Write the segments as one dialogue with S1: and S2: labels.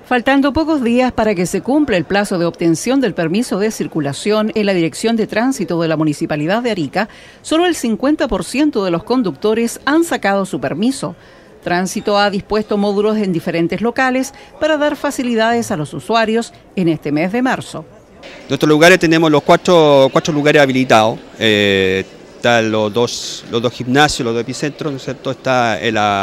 S1: Faltando pocos días para que se cumpla el plazo de obtención del permiso de circulación en la Dirección de Tránsito de la Municipalidad de Arica, solo el 50% de los conductores han sacado su permiso. Tránsito ha dispuesto módulos en diferentes locales para dar facilidades a los usuarios en este mes de marzo.
S2: En nuestros lugares tenemos los cuatro lugares habilitados. Están los dos gimnasios, los dos epicentros, ¿no es cierto? Está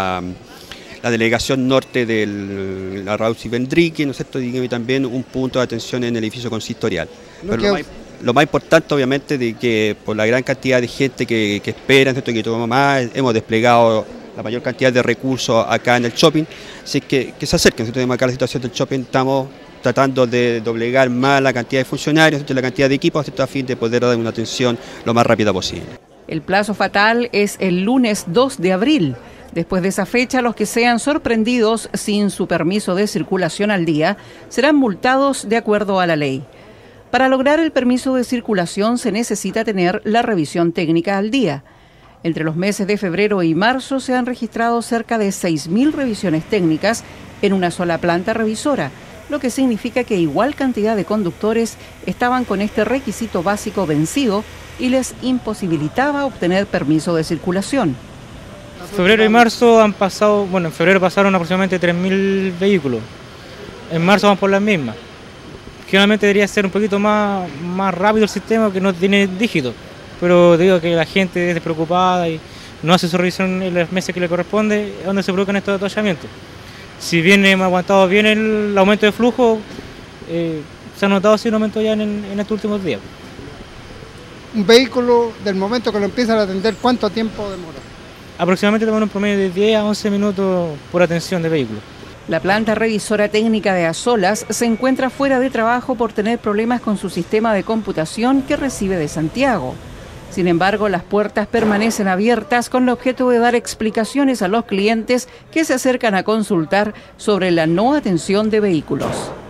S2: la delegación norte de la Raúl Sivendrique, ¿no es cierto? Y también un punto de atención en el edificio consistorial. Pero lo más importante, obviamente, de que por la gran cantidad de gente que espera, ¿no es cierto?, que toma más, hemos desplegado la mayor cantidad de recursos acá en el shopping, así que se acerquen. Tenemos acá la situación del shopping, estamos tratando de doblegar más la cantidad de funcionarios, la cantidad de equipos, a fin de poder dar una atención lo más rápida posible.
S1: El plazo fatal es el lunes 2 de abril. Después de esa fecha, los que sean sorprendidos sin su permiso de circulación al día serán multados de acuerdo a la ley. Para lograr el permiso de circulación se necesita tener la revisión técnica al día. Entre los meses de febrero y marzo se han registrado cerca de 6.000 revisiones técnicas en una sola planta revisora, lo que significa que igual cantidad de conductores estaban con este requisito básico vencido y les imposibilitaba obtener permiso de circulación.
S3: Febrero y marzo han pasado, en febrero pasaron aproximadamente 3.000 vehículos, en marzo van por las mismas. Generalmente debería ser un poquito más rápido el sistema, que no tiene dígitos, pero digo que la gente es despreocupada y no hace su revisión en los meses que le corresponde, es donde se provocan estos atolllamientos. Si bien hemos aguantado bien el aumento de flujo, se ha notado así un aumento ya en estos últimos días.
S4: Un vehículo, del momento que lo empiezan a atender, ¿cuánto tiempo demora?
S3: Aproximadamente tenemos un promedio de 10 a 11 minutos por atención de vehículos.
S1: La planta revisora técnica de Azolas se encuentra fuera de trabajo por tener problemas con su sistema de computación que recibe de Santiago. Sin embargo, las puertas permanecen abiertas con el objeto de dar explicaciones a los clientes que se acercan a consultar sobre la no atención de vehículos.